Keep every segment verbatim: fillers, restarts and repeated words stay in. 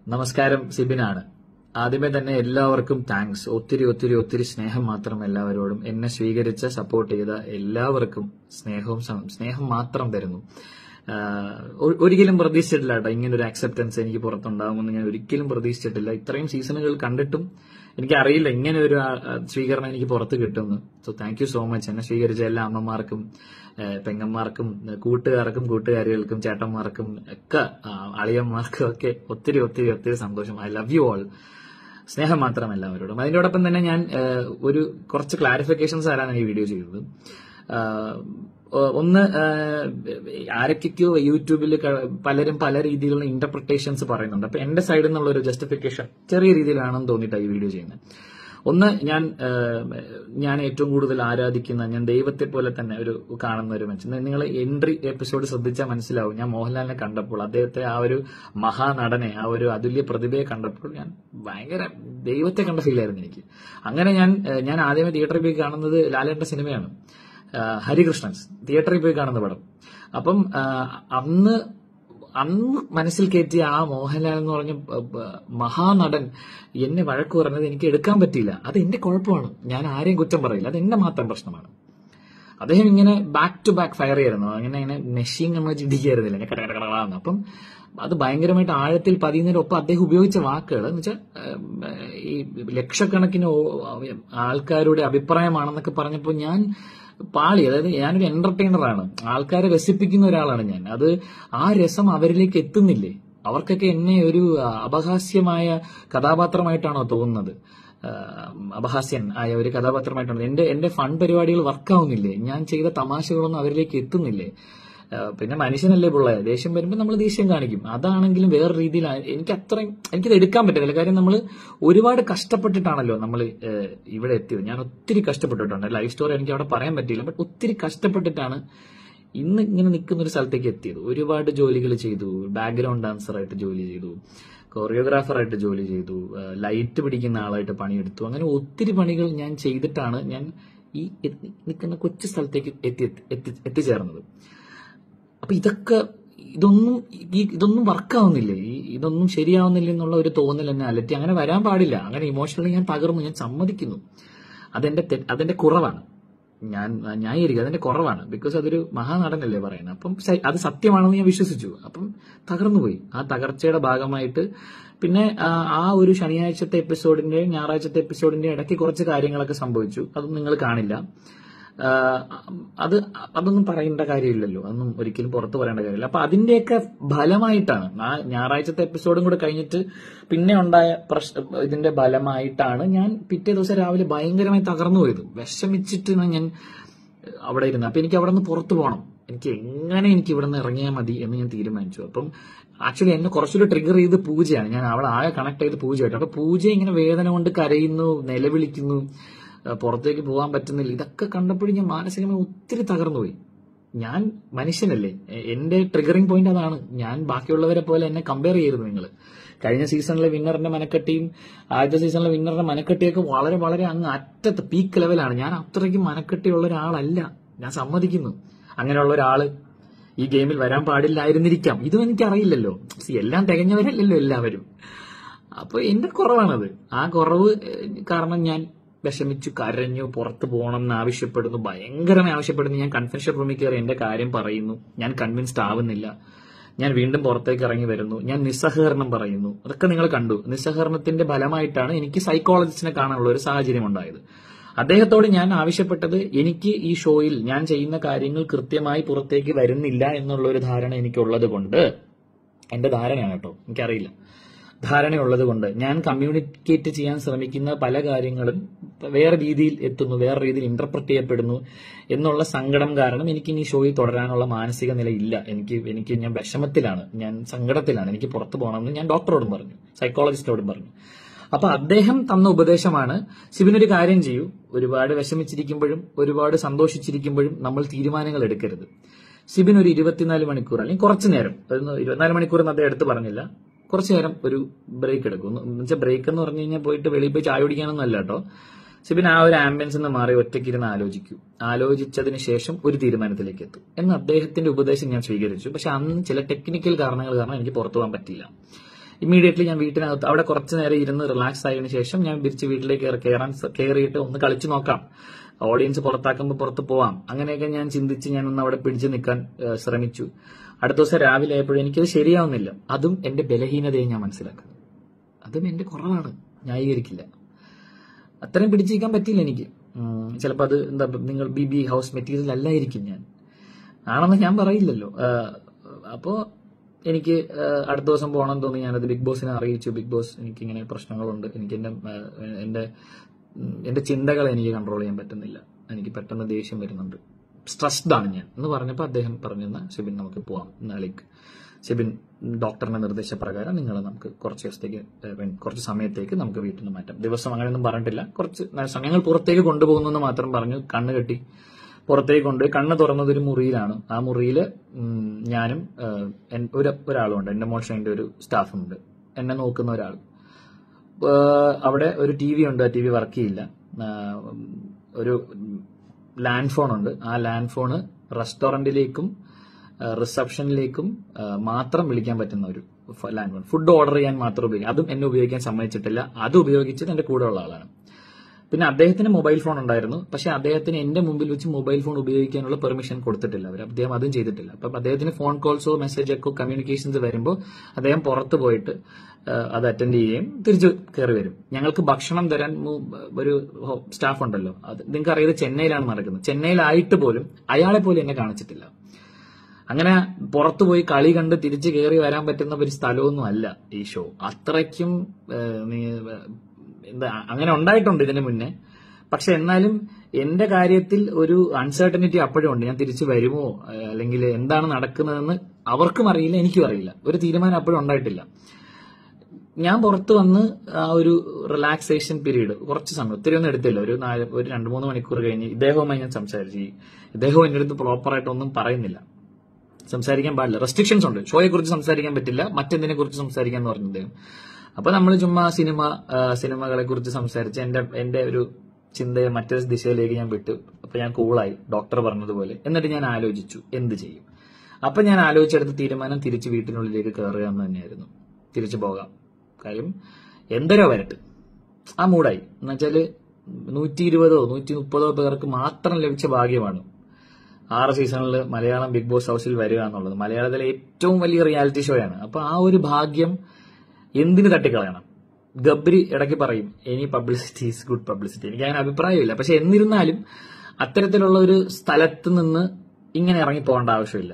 നമസ്കാരം, സിബിനാണ്. ആദ്യമേ തന്നെ എല്ലാവർക്കും താങ്ക്സ്. ഒത്തിരി ഒത്തിരി ഒത്തിരി സ്നേഹം മാത്രം എല്ലാവരോടും. എന്നെ സ്വീകരിച്ച സപ്പോർട്ട് ചെയ്ത എല്ലാവർക്കും സ്നേഹവും സ്നേഹം മാത്രം തരുന്നു. ഒരിക്കലും പ്രതീക്ഷിച്ചിട്ടില്ല കേട്ടോ ഇങ്ങനൊരു ആക്സെപ്റ്റൻസ് എനിക്ക് പുറത്തുണ്ടാകുമെന്ന് ഞാൻ ഒരിക്കലും പ്രതീക്ഷിച്ചിട്ടില്ല. ഇത്രയും സീസണുകൾ കണ്ടിട്ടും എനിക്കറിയില്ല ഇങ്ങനെ ഒരു സ്വീകരണം എനിക്ക് പുറത്ത് കിട്ടുമെന്ന്. So thank you so much. എന്നെ സ്വീകരിച്ച എല്ലാ അമ്മമാർക്കും, പെങ്ങന്മാർക്കും, കൂട്ടുകാർക്കും, കൂട്ടുകാരികൾക്കും, ചേട്ടന്മാർക്കും ഒക്കെ, അളിയന്മാർക്കും ഒക്കെ ഒത്തിരി ഒത്തിരി ഒത്തിരി സന്തോഷം. I love you all. സ്നേഹം മാത്രം എല്ലാവരോടും. അതിനോടൊപ്പം തന്നെ ഞാൻ ഒരു കുറച്ച് ക്ലാരിഫിക്കേഷൻസ് ആരാണ് ഈ വീഡിയോ ചെയ്തത്. ഒന്ന്, ആരൊക്കെയോ യൂട്യൂബിൽ പലരും പല രീതിയിലുള്ള ഇന്റർപ്രിട്ടേഷൻസ് പറയുന്നുണ്ട്. അപ്പൊ എന്റെ സൈഡിൽ നിന്നുള്ള ഒരു ജസ്റ്റിഫിക്കേഷൻ ചെറിയ രീതിയിലാണെന്ന് തോന്നിയിട്ടാണ് ഈ വീഡിയോ ചെയ്യുന്നത്. ഒന്ന്, ഞാൻ ഞാൻ ഏറ്റവും കൂടുതൽ ആരാധിക്കുന്ന, ഞാൻ ദൈവത്തെ പോലെ തന്നെ ഒരു കാണുന്ന ഒരു മനുഷ്യൻ. നിങ്ങൾ എൻട്രി എപ്പിസോഡ് ശ്രദ്ധിച്ചാൽ മനസ്സിലാവും. ഞാൻ മോഹൻലാലിനെ കണ്ടപ്പോൾ, അദ്ദേഹത്തെ ആ ഒരു മഹാനടനെ, ആ ഒരു അതുല്യ പ്രതിഭയെ കണ്ടപ്പോൾ ഞാൻ ഭയങ്കര ദൈവത്തെ കണ്ട ഫീലായിരുന്നു എനിക്ക്. അങ്ങനെ ഞാൻ ഞാൻ ആദ്യമേ തിയേറ്ററിൽ പോയി കാണുന്നത് ലാലേട്ടന്റെ സിനിമയാണ്, ഹരികൃഷ്ണൻസ്. തിയേറ്ററിൽ പോയി കാണുന്ന പടം. അപ്പം അന്ന് അന്ന് മനസ്സിൽ കയറ്റിയ ആ മോഹൻലാൽ എന്ന് പറഞ്ഞ മഹാനടൻ എന്നെ വഴക്ക് പറഞ്ഞത് എനിക്ക് എടുക്കാൻ പറ്റിയില്ല. അത് എന്റെ കുഴപ്പമാണ്. ഞാൻ ആരെയും കുറ്റം പറയില്ല. അത് എന്റെ മാത്രം പ്രശ്നമാണ്. അദ്ദേഹം ഇങ്ങനെ ബാക്ക് ടു ബാക്ക് ഫയർ ചെയ്യായിരുന്നു. അങ്ങനെ ഇങ്ങനെ മെഷീൻ നമ്മൾ ചിന്തിക്കായിരുന്നില്ല കടകടകളാന്ന്. അപ്പം അത് ഭയങ്കരമായിട്ട് ആഴത്തിൽ പതിയുന്നതിനൊപ്പം അദ്ദേഹം ഉപയോഗിച്ച വാക്കുകൾ എന്ന് വെച്ചാൽ ഈ ലക്ഷക്കണക്കിന് ആൾക്കാരുടെ അഭിപ്രായമാണെന്നൊക്കെ പറഞ്ഞപ്പോൾ ഞാൻ പാളി. അതായത് ഞാനൊരു എന്റർടൈനറാണ്, ആൾക്കാരെ രസിപ്പിക്കുന്ന ഒരാളാണ് ഞാൻ. അത് ആ രസം അവരിലേക്ക് എത്തുന്നില്ലേ? അവർക്കൊക്കെ എന്നെ ഒരു അപഹാസ്യമായ കഥാപാത്രമായിട്ടാണോ തോന്നുന്നത്? അപഹാസ്യൻ ആയ ഒരു കഥാപാത്രമായിട്ടാണ്. എന്റെ എന്റെ ഫൺ പരിപാടികൾ വർക്കാവുന്നില്ലേ? ഞാൻ ചെയ്ത തമാശകളൊന്നും അവരിലേക്ക് എത്തുന്നില്ലേ? പിന്നെ മനുഷ്യനല്ലേ പിള്ളേ, ദേഷ്യം വരുമ്പോൾ നമ്മൾ ദേഷ്യം കാണിക്കും. അതാണെങ്കിലും വേറെ രീതിയിൽ എനിക്ക് അത്രയും എനിക്കിത് എടുക്കാൻ പറ്റില്ല. കാര്യം നമ്മൾ ഒരുപാട് കഷ്ടപ്പെട്ടിട്ടാണല്ലോ നമ്മൾ ഇവിടെ എത്തിയത്. ഞാൻ ഒത്തിരി കഷ്ടപ്പെട്ടിട്ടുണ്ട്. ലൈഫ് സ്റ്റോറി എനിക്ക് അവിടെ പറയാൻ പറ്റിയില്ല, ബട്ട് ഒത്തിരി കഷ്ടപ്പെട്ടിട്ടാണ് ഇന്ന് ഇങ്ങനെ നിൽക്കുന്ന ഒരു സ്ഥലത്തേക്ക് എത്തിയത്. ഒരുപാട് ജോലികൾ ചെയ്തു. ബാക്ക്ഗ്രൗണ്ട് ഡാൻസറായിട്ട് ജോലി ചെയ്തു, കൊറിയോഗ്രാഫറായിട്ട് ജോലി ചെയ്തു, ലൈറ്റ് പിടിക്കുന്ന ആളായിട്ട് പണിയെടുത്തു. അങ്ങനെ ഒത്തിരി പണികൾ ഞാൻ ചെയ്തിട്ടാണ് ഞാൻ ഈ നിൽക്കുന്ന കൊച്ചു സ്ഥലത്തേക്ക് എത്തി എത്തിച്ചേർന്നത്. അപ്പൊ ഇതൊക്കെ ഇതൊന്നും ഈ ഇതൊന്നും വർക്കാവുന്നില്ലേ? ഈ ഇതൊന്നും ശരിയാവുന്നില്ല എന്നുള്ള ഒരു തോന്നൽ എന്നെ അലറ്റി. അങ്ങനെ വരാൻ പാടില്ല. അങ്ങനെ ഇമോഷണലി ഞാൻ തകർന്നു. ഞാൻ സമ്മതിക്കുന്നു. അതെന്റെ അതെന്റെ കുറവാണ്. ഞാൻ ന്യായീകരിക്കുക, അതെന്റെ കുറവാണ്. ബിക്കോസ് അതൊരു മഹാനടനല്ലേ പറയുന്നത്. അപ്പം അത് സത്യമാണെന്ന് ഞാൻ വിശ്വസിച്ചു. അപ്പം തകർന്നുപോയി. ആ തകർച്ചയുടെ ഭാഗമായിട്ട് പിന്നെ ആ ഒരു ശനിയാഴ്ചത്തെ എപ്പിസോഡിന്റെ ഞായറാഴ്ചത്തെ എപ്പിസോഡിന്റെ ഇടയ്ക്ക് കുറച്ച് കാര്യങ്ങളൊക്കെ സംഭവിച്ചു. അതൊന്നും നിങ്ങൾ കാണില്ല. അത് അതൊന്നും പറയേണ്ട കാര്യമില്ലല്ലോ, അതൊന്നും ഒരിക്കലും പുറത്തു പറയേണ്ട കാര്യമില്ല. അപ്പൊ അതിന്റെയൊക്കെ ഫലമായിട്ടാണ് ആ ഞായറാഴ്ചത്തെ എപ്പിസോഡും കൂടെ കഴിഞ്ഞിട്ട് പിന്നെ ഉണ്ടായ പ്രശ്ന ഇതിന്റെ ഫലമായിട്ടാണ് ഞാൻ പിറ്റേ ദിവസം രാവിലെ ഭയങ്കരമായി തകർന്നു പോയത്. വിഷമിച്ചിട്ടാണ് ഞാൻ അവിടെ ഇരുന്നത്. അപ്പൊ എനിക്ക് അവിടെ നിന്ന് പുറത്തു പോകണം. എനിക്ക് എങ്ങനെ എനിക്ക് ഇവിടെ നിന്ന് ഇറങ്ങിയാൽ മതി എന്ന് ഞാൻ തീരുമാനിച്ചു. അപ്പം ആക്ച്വലി എന്നെ കുറച്ചുകൂടി ട്രിഗർ ചെയ്ത് പൂജയാണ്. ഞാൻ അവിടെ ആകെ കണക്ട് ചെയ്ത് പൂജയായിട്ട്. അപ്പൊ പൂജ ഇങ്ങനെ വേദന കൊണ്ട് കരയുന്നു, നിലവിളിക്കുന്നു, പുറത്തേക്ക് പോകാൻ പറ്റുന്നില്ല. ഇതൊക്കെ കണ്ടപ്പോഴും ഞാൻ മാനസികമായി ഒത്തിരി തകർന്നുപോയി. ഞാൻ മനുഷ്യനല്ലേ, എന്റെ ട്രിഗറിംഗ് പോയിന്റ് അതാണ്. ഞാൻ ബാക്കിയുള്ളവരെ പോലെ എന്നെ കമ്പയർ ചെയ്യരുത് നിങ്ങൾ. കഴിഞ്ഞ സീസണിലെ വിന്നറിന്റെ മനക്കെട്ടിയും ആദ്യത്തെ സീസണിലെ വിന്നറിന്റെ മനക്കെട്ടിയൊക്കെ വളരെ വളരെ അങ്ങ് അറ്റത്ത് പീക്ക് ലെവലാണ്. ഞാൻ അത്രയ്ക്ക് മനക്കെട്ടിയുള്ള ഒരാളല്ല, ഞാൻ സമ്മതിക്കുന്നു. അങ്ങനെയുള്ള ഒരാള് ഈ ഗെയിമിൽ വരാൻ പാടില്ലായിരുന്നിരിക്കാം. ഇതും എനിക്കറിയില്ലല്ലോ. എല്ലാം തികഞ്ഞവരല്ലല്ലോ എല്ലാവരും. അപ്പൊ എന്റെ കുറവാണത്. ആ കുറവ് കാരണം ഞാൻ വിഷമിച്ചു, കരഞ്ഞു, പുറത്തു പോകണം എന്ന് ആവശ്യപ്പെടുന്നു, ഭയങ്കരമായി ആവശ്യപ്പെടുന്നു. ഞാൻ കൺവെൻഷൻ റൂമിൽ കയറി എന്റെ കാര്യം പറയുന്നു. ഞാൻ കൺവിൻസ്ഡ് ആവുന്നില്ല. ഞാൻ വീണ്ടും പുറത്തേക്ക് ഇറങ്ങി വരുന്നു. ഞാൻ നിസ്സഹകരണം പറയുന്നു. അതൊക്കെ നിങ്ങൾ കണ്ടു. നിസ്സഹകരണത്തിന്റെ ഫലമായിട്ടാണ് എനിക്ക് സൈക്കോളജിസ്റ്റിനെ കാണാനുള്ള ഒരു സാഹചര്യം ഉണ്ടായത്. അദ്ദേഹത്തോട് ഞാൻ ആവശ്യപ്പെട്ടത്, എനിക്ക് ഈ ഷോയിൽ ഞാൻ ചെയ്യുന്ന കാര്യങ്ങൾ കൃത്യമായി പുറത്തേക്ക് വരുന്നില്ല എന്നുള്ള ഒരു ധാരണ എനിക്കുള്ളത് കൊണ്ട്, എന്റെ ധാരണയാണ് കേട്ടോ, എനിക്കറിയില്ല, ധാരണയുള്ളത് കൊണ്ട് ഞാൻ കമ്മ്യൂണിക്കേറ്റ് ചെയ്യാൻ ശ്രമിക്കുന്ന പല കാര്യങ്ങളും വേറെ രീതിയിൽ എത്തുന്നു, വേറെ രീതിയിൽ ഇന്റർപ്രറ്റ് ചെയ്യപ്പെടുന്നു എന്നുള്ള സങ്കടം കാരണം എനിക്ക് ഇനി ഷോയിൽ തുടരാനുള്ള മാനസിക നില ഇല്ല. എനിക്ക് എനിക്ക് ഞാൻ വിഷമത്തിലാണ്, ഞാൻ സങ്കടത്തിലാണ്, എനിക്ക് പുറത്തു പോകണമെന്ന് ഞാൻ ഡോക്ടറോടും പറഞ്ഞു, സൈക്കോളജിസ്റ്റോടും പറഞ്ഞു. അപ്പൊ അദ്ദേഹം തന്ന ഉപദേശമാണ്, സിബിനൊരു കാര്യം ചെയ്യൂ, ഒരുപാട് വിഷമിച്ചിരിക്കുമ്പോഴും ഒരുപാട് സന്തോഷിച്ചിരിക്കുമ്പോഴും നമ്മൾ തീരുമാനങ്ങൾ എടുക്കരുത്. സിബിൻ ഒരു ഇരുപത്തിനാല് മണിക്കൂർ അല്ലെങ്കിൽ കുറച്ചു നേരം, ഇരുപത്തിനാല് മണിക്കൂർ എന്ന് അദ്ദേഹം എടുത്ത് പറഞ്ഞില്ല, കുറച്ചു നേരം ഒരു ബ്രേക്ക് എടുക്കും. എന്ന് വെച്ചാൽ ബ്രേക്ക് എന്ന് പറഞ്ഞു കഴിഞ്ഞാൽ പോയിട്ട് വെളിയിൽ പോയി ചായ കുടിക്കാനൊന്നും അല്ല കേട്ടോ. സിബിൻ ആ ഒരു ആംബിയൻസ് നിന്ന് മാറി ഒറ്റയ്ക്കിരുന്ന് ആലോചിക്കൂ. ആലോചിച്ചതിന് ശേഷം ഒരു തീരുമാനത്തിലേക്ക് എത്തും എന്ന് അദ്ദേഹത്തിന്റെ ഉപദേശം ഞാൻ സ്വീകരിച്ചു. പക്ഷെ അന്ന് ചില ടെക്നിക്കൽ കാരണങ്ങൾ കാരണം എനിക്ക് പുറത്തു പോകാൻ പറ്റിയില്ല. ഇമ്മീഡിയറ്റ്ലി ഞാൻ വീട്ടിനകത്ത് അവിടെ കുറച്ച് നേരം ഇരുന്ന് റിലാക്സ് ആയതിനു ശേഷം ഞാൻ തിരിച്ച് വീട്ടിലേക്ക് കയറാൻ കയറിയിട്ട് ഒന്ന് കളിച്ചു നോക്കാം, ഓഡിയൻസ് പുറത്താക്കുമ്പോൾ പുറത്ത് പോവാം, അങ്ങനെയൊക്കെ ഞാൻ ചിന്തിച്ച് ഞാൻ ഒന്ന് അവിടെ പിടിച്ചു നിൽക്കാൻ ശ്രമിച്ചു. അടുത്ത ദിവസം രാവിലെ ആയപ്പോഴും എനിക്കത് ശരിയാവുന്നില്ല. അതും എന്റെ ബലഹീനതയെ ഞാൻ മനസ്സിലാക്കുന്നു. അതും എന്റെ കുറവാണ്, ന്യായീകരിക്കില്ല. അത്രയും പിടിച്ചിരിക്കാൻ പറ്റിയില്ല എനിക്ക്. ചിലപ്പോൾ അത് എന്താ നിങ്ങൾ ബി ബി ഹൗസ് മെറ്റീരിയൽ അല്ലായിരിക്കും, ഞാൻ ആണെന്ന് ഞാൻ പറയില്ലല്ലോ. അപ്പോ എനിക്ക് അടുത്ത ദിവസം പോകണം തോന്നി. ഞാനത് ബിഗ് ബോസിനെ അറിയിച്ചു. ബിഗ് ബോസ്, എനിക്ക് ഇങ്ങനെ പ്രശ്നങ്ങളുണ്ട്, എനിക്ക് എന്റെ എന്റെ എന്റെ ചിന്തകളെ എനിക്ക് കൺട്രോൾ ചെയ്യാൻ പറ്റുന്നില്ല, എനിക്ക് പെട്ടെന്ന് ദേഷ്യം വരുന്നുണ്ട്, സ്ട്രെസ്ഡ് ആണ് ഞാൻ എന്ന് പറഞ്ഞപ്പോൾ അദ്ദേഹം പറഞ്ഞു, ഷിബിൻ നമുക്ക് പോവാം, ലൈക്ക് ഷിബിൻ ഡോക്ടറിന്റെ നിർദ്ദേശപ്രകാരം നിങ്ങൾ നമുക്ക് കുറച്ച് ദിവസത്തേക്ക് കുറച്ച് സമയത്തേക്ക് നമുക്ക് വീട്ടിൽ നിന്ന് മാറ്റാം. ദിവസം അങ്ങനെയൊന്നും പറഞ്ഞിട്ടില്ല, കുറച്ച് സമയങ്ങൾ പുറത്തേക്ക് കൊണ്ടുപോകുന്നു എന്ന് മാത്രം പറഞ്ഞു. കണ്ണ് കെട്ടി പുറത്തേക്ക് കൊണ്ടുപോയി. കണ്ണ് തുറന്നത് ഒരു മുറിയിലാണ്. ആ മുറിയിൽ ഞാനും ഒരു ഒരാളുണ്ട്, എന്റെ മോഷന്റെ ഒരു സ്റ്റാഫുണ്ട്, എന്നെ നോക്കുന്ന ഒരാൾ. അവിടെ ഒരു ടി വി ഉണ്ട്, ആ ടി വി വർക്ക് ചെയ്യില്ല. ഒരു ലാൻഡ് ഫോൺ ഉണ്ട്, ആ ലാൻഡ് ഫോണ് റെസ്റ്റോറന്റിലേക്കും റിസപ്ഷനിലേക്കും മാത്രം വിളിക്കാൻ പറ്റുന്ന ഒരു ലാൻഡ് ഫോൺ. ഫുഡ് ഓർഡർ ചെയ്യാൻ മാത്രം ഉപയോഗിക്കാം, അതും എന്നെ ഉപയോഗിക്കാൻ സമ്മതിച്ചിട്ടില്ല. അത് ഉപയോഗിച്ചത് എന്റെ കൂടെ ഉള്ള ആളാണ്. പിന്നെ അദ്ദേഹത്തിന് മൊബൈൽ ഫോൺ ഉണ്ടായിരുന്നു, പക്ഷെ അദ്ദേഹത്തിന് എന്റെ മുമ്പിൽ വെച്ച് മൊബൈൽ ഫോൺ ഉപയോഗിക്കാനുള്ള പെർമിഷൻ കൊടുത്തിട്ടില്ല അവർ. അദ്ദേഹം അതും ചെയ്തിട്ടില്ല. അപ്പം അദ്ദേഹത്തിന് ഫോൺ കോൾസോ മെസ്സേജൊക്കെ കമ്മ്യൂണിക്കേഷൻസ് വരുമ്പോൾ അദ്ദേഹം പുറത്ത് പോയിട്ട് അത് അറ്റൻഡ് ചെയ്യുകയും തിരിച്ചു കയറി വരും. ഞങ്ങൾക്ക് ഭക്ഷണം തരാൻ ഒരു സ്റ്റാഫ് ഉണ്ടല്ലോ, അത് നിങ്ങൾക്ക് അറിയാതെ ചെന്നൈയിലാണ് നടക്കുന്നത്. ചെന്നൈയിലായിട്ട് പോലും അയാളെ പോലും എന്നെ കാണിച്ചിട്ടില്ല. അങ്ങനെ പുറത്തുപോയി കളി കണ്ട് തിരിച്ചു കയറി വരാൻ പറ്റുന്ന ഒരു സ്ഥലമൊന്നും അല്ല ഈ ഷോ. അത്രയ്ക്കും എന്താ അങ്ങനെ ഉണ്ടായിട്ടുണ്ട് ഇതിനു മുന്നേ. പക്ഷെ എന്നാലും എന്റെ കാര്യത്തിൽ ഒരു അൺസർട്ടനിറ്റി അപ്പോഴും ഉണ്ട്. ഞാൻ തിരിച്ചു വരുമോ അല്ലെങ്കിൽ എന്താണ് നടക്കുന്നതെന്ന് അവർക്കും അറിയില്ല, എനിക്കും അറിയില്ല. ഒരു തീരുമാനം അപ്പോഴും ഉണ്ടായിട്ടില്ല. ഞാൻ പുറത്ത് വന്ന് ആ ഒരു റിലാക്സേഷൻ പീരീഡ് കുറച്ച് സമയം, ഒത്തിരി ഒന്നും എടുത്തില്ല, ഒരു നാല് ഒരു രണ്ടു മൂന്ന് മണിക്കൂർ കഴിഞ്ഞ് ഇദ്ദേഹവുമായി ഞാൻ സംസാരിച്ചു. ഇദ്ദേഹവും എന്റെ അടുത്ത് പ്രോപ്പറായിട്ട് ഒന്നും പറയുന്നില്ല, സംസാരിക്കാൻ പാടില്ല, റെസ്ട്രിക്ഷൻസ് ഉണ്ട്, ഷോയെ കുറിച്ച് സംസാരിക്കാൻ പറ്റില്ല, മറ്റെന്തിനെ കുറിച്ച് സംസാരിക്കാൻ എന്ന് പറഞ്ഞു അദ്ദേഹം. അപ്പൊ നമ്മൾ ചുമ്മാ സിനിമ സിനിമകളെ കുറിച്ച് സംസാരിച്ച് എന്റെ എന്റെ ഒരു ചിന്തയെ മറ്റൊരു ദിശയിലേക്ക് ഞാൻ വിട്ടു. അപ്പൊ ഞാൻ കൂളായി, ഡോക്ടർ പറഞ്ഞതുപോലെ. എന്നിട്ട് ഞാൻ ആലോചിച്ചു എന്ത് ചെയ്യും. അപ്പൊ ഞാൻ ആലോചിച്ചെടുത്ത തീരുമാനം തിരിച്ച് വീട്ടിനുള്ളിലേക്ക് കയറുക എന്ന് തന്നെയായിരുന്നു. തിരിച്ചു പോകാം, കാര്യം എന്തരോ വരട്ട്, ആ മൂടായി. എന്നുവെച്ചാല് നൂറ്റി ഇരുപതോ നൂറ്റി മുപ്പതോ പേർക്ക് മാത്രം ലഭിച്ച ഭാഗ്യമാണ് ആറ് സീസണിൽ മലയാളം ബിഗ് ബോസ് ഹൗസിൽ വരിക എന്നുള്ളത്. മലയാളത്തിലെ ഏറ്റവും വലിയ റിയാലിറ്റി ഷോയാണ്. അപ്പൊ ആ ഒരു ഭാഗ്യം എന്തിന് തട്ടിക്കളയണം? ഗബ്രി ഇടയ്ക്ക് പറയും any publicity is good publicity. എനിക്ക് അങ്ങനെ അഭിപ്രായമില്ല. പക്ഷെ എന്നിരുന്നാലും അത്തരത്തിലുള്ള ഒരു സ്ഥലത്ത് നിന്ന് ഇങ്ങനെ ഇറങ്ങി പോകേണ്ട ആവശ്യമില്ല.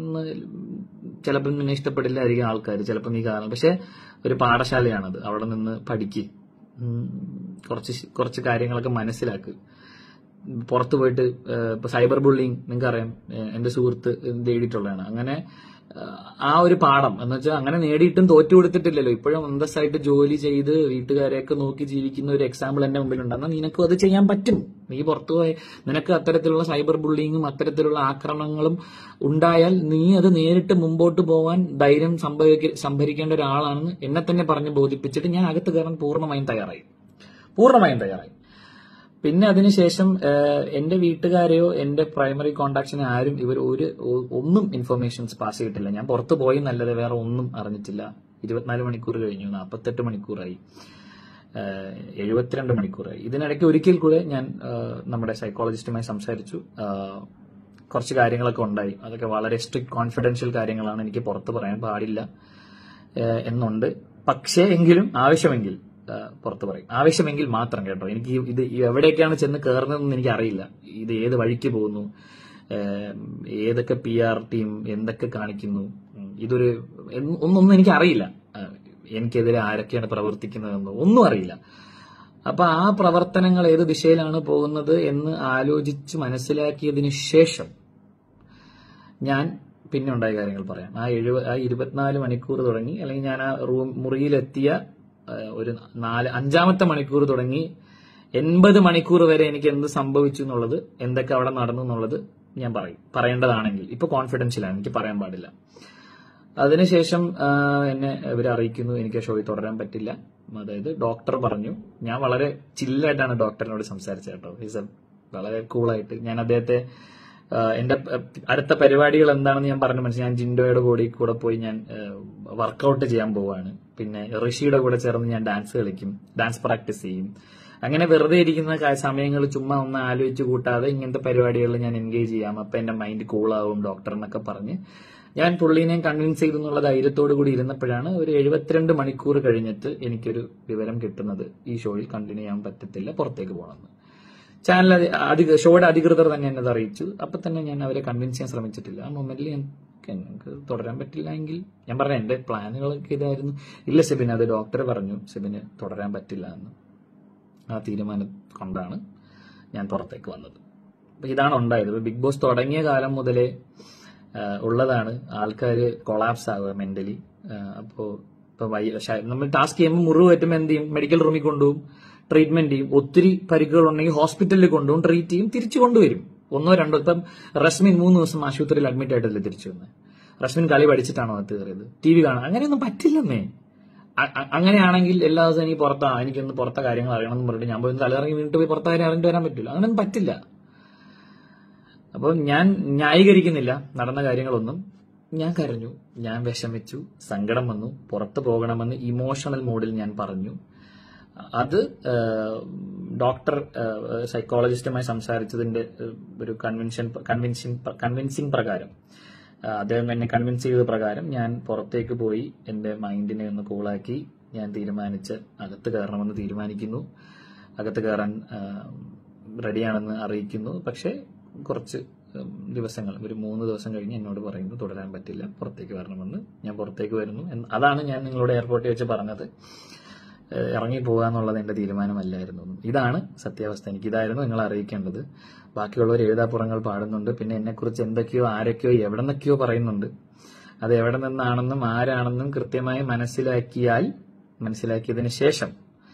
ചിലപ്പോൾ നിന്നെ ഇഷ്ടപ്പെടില്ലായിരിക്കും ആൾക്കാർ, ചിലപ്പോൾ നീ കാരണം. പക്ഷെ ഒരു പാഠശാലയാണത്, അവിടെ നിന്ന് പഠിക്ക്, കുറച്ച് കുറച്ച് കാര്യങ്ങളൊക്കെ മനസ്സിലാക്ക്. പുറത്തു പോയിട്ട് ഇപ്പൊ സൈബർ ബുള്ളിങ് നിങ്ങൾക്കറിയാം, എന്റെ സുഹൃത്ത് നേടിയിട്ടുള്ളതാണ്. അങ്ങനെ ആ ഒരു പാഠം എന്ന് വെച്ചാൽ അങ്ങനെ നേടിയിട്ടും തോറ്റു കൊടുത്തിട്ടില്ലല്ലോ. ഇപ്പോഴും അന്തസ്സായിട്ട് ജോലി ചെയ്ത് വീട്ടുകാരെയൊക്കെ നോക്കി ജീവിക്കുന്ന ഒരു എക്സാമ്പിൾ എന്റെ മുമ്പിലുണ്ട്. എന്നാൽ നിനക്കും അത് ചെയ്യാൻ പറ്റും. നീ പുറത്തുപോയി നിനക്ക് അത്തരത്തിലുള്ള സൈബർ ബുള്ളിങ്ങും അത്തരത്തിലുള്ള ആക്രമണങ്ങളും ഉണ്ടായാൽ നീ അത് നേരിട്ട് മുമ്പോട്ട് പോവാൻ ധൈര്യം സംഭരിക്കേണ്ട ഒരാളാണെന്ന് എന്നെ തന്നെ പറഞ്ഞ് ബോധിപ്പിച്ചിട്ട് ഞാൻ അകത്ത് കയറാൻ പൂർണ്ണമായും തയ്യാറായി പൂർണ്ണമായും തയ്യാറായി പിന്നെ അതിനുശേഷം എന്റെ വീട്ടുകാരെയോ എന്റെ പ്രൈമറി കോണ്ടാക്ട്സിനെ ആരും ഇവർ ഒരു ഒന്നും ഇൻഫർമേഷൻസ് പാസ് ചെയ്തിട്ടില്ല. ഞാൻ പുറത്തു പോയി നല്ലത് വേറെ ഒന്നും അറിഞ്ഞിട്ടില്ല. ഇരുപത്തിനാല് മണിക്കൂർ കഴിഞ്ഞു, നാൽപ്പത്തെട്ട് മണിക്കൂറായി, എഴുപത്തിരണ്ട് മണിക്കൂറായി. ഇതിനിടയ്ക്ക് ഒരിക്കൽ കൂടെ ഞാൻ നമ്മുടെ സൈക്കോളജിസ്റ്റുമായി സംസാരിച്ചു. കുറച്ച് കാര്യങ്ങളൊക്കെ ഉണ്ടായി. അതൊക്കെ വളരെ സ്ട്രിക്ട് കോൺഫിഡൻഷ്യൽ കാര്യങ്ങളാണ്, എനിക്ക് പുറത്ത് പറയാൻ പാടില്ല എന്നുണ്ട്. പക്ഷേ എങ്കിലും ആവശ്യമെങ്കിൽ പുറത്ത് പറയും, ആവശ്യമെങ്കിൽ മാത്രം കേട്ടോ. എനിക്ക് ഇത് എവിടേക്കാണ് ചെന്ന് കയറുന്നതെന്ന് എനിക്ക് അറിയില്ല. ഇത് ഏത് വഴിക്ക് പോകുന്നു, ഏതൊക്കെ പി ആർ ടീം എന്തൊക്കെ കാണിക്കുന്നു, ഇതൊരു ഒന്നൊന്നും എനിക്ക് അറിയില്ല. എനിക്കെതിരെ ആരൊക്കെയാണ് പ്രവർത്തിക്കുന്നതെന്നോ ഒന്നും അറിയില്ല. അപ്പൊ ആ പ്രവർത്തനങ്ങൾ ഏത് ദിശയിലാണ് പോകുന്നത് എന്ന് ആലോചിച്ച് മനസ്സിലാക്കിയതിന് ശേഷം ഞാൻ പിന്നെ ഉണ്ടായ കാര്യങ്ങൾ പറയാം. ആ എഴുപ ആ ഇരുപത്തിനാല് മണിക്കൂർ തുടങ്ങി, അല്ലെങ്കിൽ ഞാൻ ആ റൂം മുറിയിലെത്തിയ ഒരു നാല് അഞ്ചാമത്തെ മണിക്കൂർ തുടങ്ങി എൺപത് മണിക്കൂർ വരെ എനിക്ക് എന്ത് സംഭവിച്ചു എന്നുള്ളത്, എന്തൊക്കെ അവിടെ നടന്നു എന്നുള്ളത് ഞാൻ പറയും, പറയേണ്ടതാണെങ്കിൽ. ഇപ്പൊ കോൺഫിഡൻഷ്യലാണ്, എനിക്ക് പറയാൻ പാടില്ല. അതിനുശേഷം എന്നെ ഇവർ അറിയിക്കുന്നു എനിക്ക് ഷോയിൽ തുടരാൻ പറ്റില്ല. അതായത് ഡോക്ടർ പറഞ്ഞു, ഞാൻ വളരെ ചില്ലായിട്ടാണ് ഡോക്ടറിനോട് സംസാരിച്ചത് കേട്ടോ. ഈസ് എ വളരെ കൂളായിട്ട്. ഞാൻ അദ്ദേഹത്തെ എന്റെ അടുത്ത പരിപാടികൾ എന്താണെന്ന് ഞാൻ പറഞ്ഞു മനസ്സിലായി. ഞാൻ ജിൻഡോയുടെ കൂടെ കൂടെ പോയി ഞാൻ വർക്കൗട്ട് ചെയ്യാൻ പോവാണ്. പിന്നെ ഋഷിയുടെ കൂടെ ചേർന്ന് ഞാൻ ഡാൻസ് കളിക്കും, ഡാൻസ് പ്രാക്ടീസ് ചെയ്യും. അങ്ങനെ വെറുതെ ഇരിക്കുന്ന സമയങ്ങൾ ചുമ്മാ ഒന്ന് ആലോചിച്ച് കൂട്ടാതെ ഇങ്ങനത്തെ പരിപാടികളിൽ ഞാൻ എൻഗേജ് ചെയ്യാം. അപ്പൊ എന്റെ മൈൻഡ് കൂളാവും ഡോക്ടർ എന്നൊക്കെ പറഞ്ഞ് ഞാൻ പുള്ളീനെ കൺവിൻസ് ചെയ്തു എന്നുള്ള ധൈര്യത്തോടു കൂടി ഇരുന്നപ്പോഴാണ് ഒരു എഴുപത്തിരണ്ട് മണിക്കൂർ കഴിഞ്ഞിട്ട് എനിക്കൊരു വിവരം കിട്ടുന്നത്, ഈ ഷോയിൽ കണ്ടിന്യൂ ചെയ്യാൻ പറ്റത്തില്ല, പുറത്തേക്ക് പോകണമെന്ന്. ചാനൽ അധിക ഷോയുടെ അധികൃതർ തന്നെ എന്നത് അറിയിച്ചു. അപ്പൊ തന്നെ ഞാൻ അവരെ കൺവിൻസ് ചെയ്യാൻ ശ്രമിച്ചിട്ടില്ല. ആ മൊമെന്റിൽ എനിക്ക് തുടരാൻ പറ്റില്ല എങ്കിൽ ഞാൻ പറഞ്ഞ എന്റെ പ്ലാനുകളൊക്കെ ഇതായിരുന്നു. ഇല്ല സെബിൻ, അത് ഡോക്ടർ പറഞ്ഞു സെബിന് തുടരാൻ പറ്റില്ല എന്ന്. ആ തീരുമാനം കൊണ്ടാണ് ഞാൻ പുറത്തേക്ക് വന്നത്. അപ്പൊ ഇതാണ് ഉണ്ടായത്. ബിഗ് ബോസ് തുടങ്ങിയ കാലം മുതലേ ഉള്ളതാണ് ആൾക്കാർ കൊളാപ്സ് ആവുക മെന്റലി. അപ്പോ ഇപ്പൊ നമ്മൾ ടാസ്ക് ചെയ്യുമ്പോൾ മുറിവ് പറ്റുമ്പോൾ എന്ത് ചെയ്യും? മെഡിക്കൽ റൂമിൽ കൊണ്ടുപോകും, ട്രീറ്റ്മെന്റ് ചെയ്യും. ഒത്തിരി പരിക്കുകൾ ഉണ്ടെങ്കിൽ ഹോസ്പിറ്റലിൽ കൊണ്ടുപോകും, ട്രീറ്റ് ചെയ്യും, തിരിച്ചു കൊണ്ടുവരും. ഒന്നോ രണ്ടോ. ഇപ്പം റസ്മിൻ മൂന്ന് ദിവസം ആശുപത്രിയിൽ അഡ്മിറ്റ് ആയിട്ടല്ലേ തിരിച്ചു വന്നത്. റസ്മിൻ കളി പഠിച്ചിട്ടാണോ അത് കയറിയത്? ടി വി കാണാൻ അങ്ങനെയൊന്നും പറ്റില്ലെന്നേ. അങ്ങനെയാണെങ്കിൽ എല്ലാ ദിവസവും എനിക്ക് പുറത്താ എനിക്കൊന്ന് പുറത്തെ കാര്യങ്ങൾ അറിയണം എന്ന് പറഞ്ഞിട്ട് ഞാൻ പോയി തലയിറങ്ങി വീണിട്ട് പോയി പുറത്തെ കാര്യം അറിഞ്ഞിട്ട് വരാൻ പറ്റില്ല. അങ്ങനെയൊന്നും പറ്റില്ല. അപ്പോൾ ഞാൻ ന്യായീകരിക്കുന്നില്ല നടന്ന കാര്യങ്ങളൊന്നും. ഞാൻ കരഞ്ഞു, ഞാൻ വിഷമിച്ചു, സങ്കടം വന്നു, പുറത്തു പോകണമെന്ന് ഇമോഷണൽ മോഡിൽ ഞാൻ പറഞ്ഞു. അത് ഡോക്ടർ സൈക്കോളജിസ്റ്റുമായി സംസാരിച്ചതിന്റെ ഒരു കൺവിൻഷൻ കൺവിൻസിങ് കൺവിൻസിങ് പ്രകാരം അദ്ദേഹം എന്നെ കൺവിൻസ് ചെയ്ത പ്രകാരം ഞാൻ പുറത്തേക്ക് പോയി എന്റെ മൈൻഡിനെ ഒന്ന് കൂളാക്കി ഞാൻ തീരുമാനിച്ച് അകത്ത് കയറണമെന്ന് തീരുമാനിക്കുന്നു. അകത്ത് കയറാൻ റെഡിയാണെന്ന് അറിയിക്കുന്നു. പക്ഷേ കുറച്ച് ദിവസങ്ങൾ, ഒരു മൂന്ന് ദിവസം കഴിഞ്ഞ് എന്നോട് പറയുന്നു തുടരാൻ പറ്റില്ല, പുറത്തേക്ക് വരണമെന്ന്. ഞാൻ പുറത്തേക്ക് വരുന്നു. അതാണ് ഞാൻ നിങ്ങളോട് എയർപോർട്ടിൽ വെച്ച് പറഞ്ഞത്. ഇറങ്ങി പോകുക എന്നുള്ളത് എന്റെ തീരുമാനമല്ലായിരുന്നു. ഇതാണ് സത്യാവസ്ഥ. എനിക്കിതായിരുന്നു നിങ്ങളെ അറിയിക്കേണ്ടത്. ബാക്കിയുള്ളവർ എഴുതാപ്പുറങ്ങൾ പാടുന്നുണ്ട്. പിന്നെ എന്നെക്കുറിച്ച് എന്തൊക്കെയോ ആരൊക്കെയോ എവിടെ നിന്നൊക്കെയോ പറയുന്നുണ്ട്. അത് എവിടെ നിന്നാണെന്നും ആരാണെന്നും കൃത്യമായി മനസ്സിലാക്കിയാൽ മനസ്സിലാക്കിയതിന് ശേഷം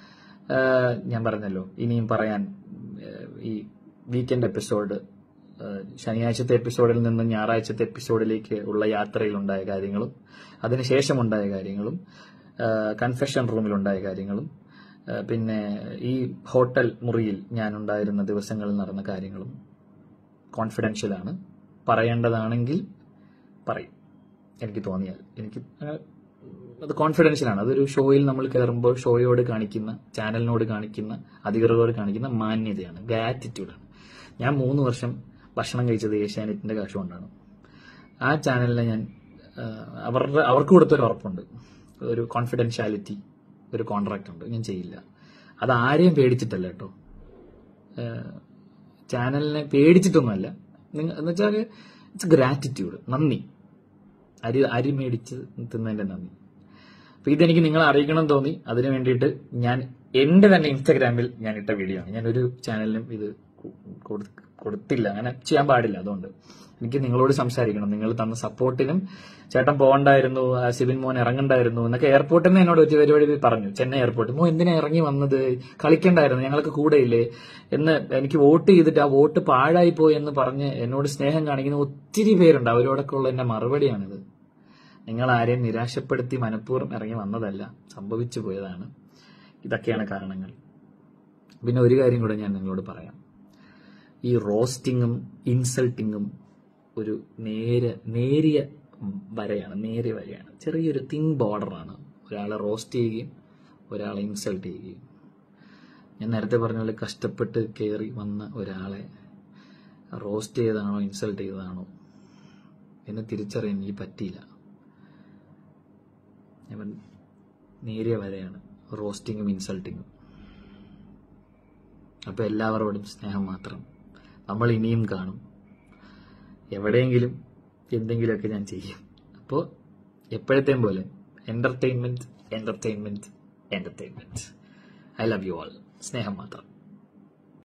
ഞാൻ പറഞ്ഞല്ലോ ഇനിയും പറയാൻ ഈ വീക്കെൻഡ് എപ്പിസോഡ്, ശനിയാഴ്ചത്തെ എപ്പിസോഡിൽ നിന്ന് ഞായറാഴ്ചത്തെ എപ്പിസോഡിലേക്ക് ഉള്ള യാത്രയിലുണ്ടായ കാര്യങ്ങളും അതിനുശേഷം ഉണ്ടായ കാര്യങ്ങളും കൺഫെഷൻ റൂമിലുണ്ടായ കാര്യങ്ങളും പിന്നെ ഈ ഹോട്ടൽ മുറിയിൽ ഞാനുണ്ടായിരുന്ന ദിവസങ്ങളിൽ നടന്ന കാര്യങ്ങളും കോൺഫിഡൻഷ്യലാണ്. പറയേണ്ടതാണെങ്കിൽ പറയും, എനിക്ക് തോന്നിയാൽ. എനിക്ക് അത് കോൺഫിഡൻഷ്യലാണ്. അതൊരു ഷോയിൽ നമ്മൾ കയറുമ്പോൾ ഷോയോട് കാണിക്കുന്ന, ചാനലിനോട് കാണിക്കുന്ന, അധികൃതരോട് കാണിക്കുന്ന മാന്യതയാണ്, ഗ്രാറ്റിറ്റ്യൂഡാണ്. ഞാൻ മൂന്ന് വർഷം ഭക്ഷണം കഴിച്ചത് ഏഷ്യാനെറ്റിന്റെ കാശ് കൊണ്ടാണ്. ആ ചാനലിനെ ഞാൻ അവരുടെ അവർക്ക് കൊടുത്തൊരു ഉറപ്പുണ്ട്, ഒരു കോൺഫിഡൻഷ്യാലിറ്റി, ഒരു കോൺട്രാക്ട് ഉണ്ട്, ഞാൻ ചെയ്യില്ല. അത് ആരെയും പേടിച്ചിട്ടല്ല കേട്ടോ, ചാനലിനെ പേടിച്ചിട്ടൊന്നുമല്ല. എന്ന് വെച്ചാൽ ഇറ്റ്സ് ഗ്രാറ്റിറ്റ്യൂഡ്, നന്ദി, അരി അരി മേടിച്ച് തിന്നതിന്റെ നന്ദി. അപ്പൊ ഇതെനിക്ക് നിങ്ങളെ അറിയിക്കണം തോന്നി. അതിനു വേണ്ടിയിട്ട് ഞാൻ എന്റെ തന്നെ ഇൻസ്റ്റാഗ്രാമിൽ ഞാൻ ഇട്ട വീഡിയോ ആണ്. ഞാനൊരു ചാനലിനും ഇത് കൊടുത്തില്ല, അങ്ങനെ ചെയ്യാൻ പാടില്ല. അതുകൊണ്ട് എനിക്ക് നിങ്ങളോട് സംസാരിക്കണം. നിങ്ങൾ തന്ന സപ്പോർട്ടിനും, ചേട്ടൻ പോകണ്ടായിരുന്നു, സിബിൻ മോൻ ഇറങ്ങണ്ടായിരുന്നു എന്നൊക്കെ എയർപോർട്ടിൽ നിന്ന് എന്നോട് ഒരു പരിപാടി പറഞ്ഞു. ചെന്നൈ എയർപോർട്ട്, മോ എന്തിനാ ഇറങ്ങി വന്നത്, കളിക്കണ്ടായിരുന്നു, ഞങ്ങൾക്ക് കൂടെയില്ലേ എന്ന് എനിക്ക് വോട്ട് ചെയ്തിട്ട് ആ വോട്ട് പാഴായി പോയി എന്ന് പറഞ്ഞ് എന്നോട് സ്നേഹം കാണിക്കുന്ന ഒത്തിരി പേരുണ്ട്. അവരോടൊക്കെ ഉള്ള എന്റെ മറുപടിയാണിത്. നിങ്ങൾ ആരെയും നിരാശപ്പെടുത്തി മനഃപൂർവ്വം ഇറങ്ങി വന്നതല്ല, സംഭവിച്ചു പോയതാണ്. ഇതൊക്കെയാണ് കാരണങ്ങൾ. പിന്നെ ഒരു കാര്യം കൂടെ ഞാൻ നിങ്ങളോട് പറയാം. ഈ റോസ്റ്റിങ്ങും ഇൻസൾട്ടിങ്ങും ഒരു നേരെ നേരിയ വരയാണ്, നേരിയ വരയാണ്, ചെറിയൊരു തിൻ ബോർഡറാണ്. ഒരാളെ റോസ്റ്റ് ചെയ്യുകയും ഒരാളെ ഇൻസൾട്ട് ചെയ്യുകയും. ഞാൻ നേരത്തെ പറഞ്ഞ പോലെ കഷ്ടപ്പെട്ട് കയറി വന്ന ഒരാളെ റോസ്റ്റ് ചെയ്തതാണോ ഇൻസൾട്ട് ചെയ്തതാണോ എന്ന് തിരിച്ചറിയാൻ എനിക്ക് പറ്റിയില്ല. നേരിയ വരയാണ് റോസ്റ്റിങ്ങും ഇൻസൾട്ടിങ്ങും. അപ്പൊ എല്ലാവരോടും സ്നേഹം മാത്രം. നമ്മൾ ഇനിയും കാണും, എവിടെയെങ്കിലും എന്തെങ്കിലുമൊക്കെ ഞാൻ ചെയ്യും. അപ്പോൾ എപ്പോഴത്തെയും പോലെ entertainment entertainment entertainment. I love you all. സ്നേഹം മാത്രം.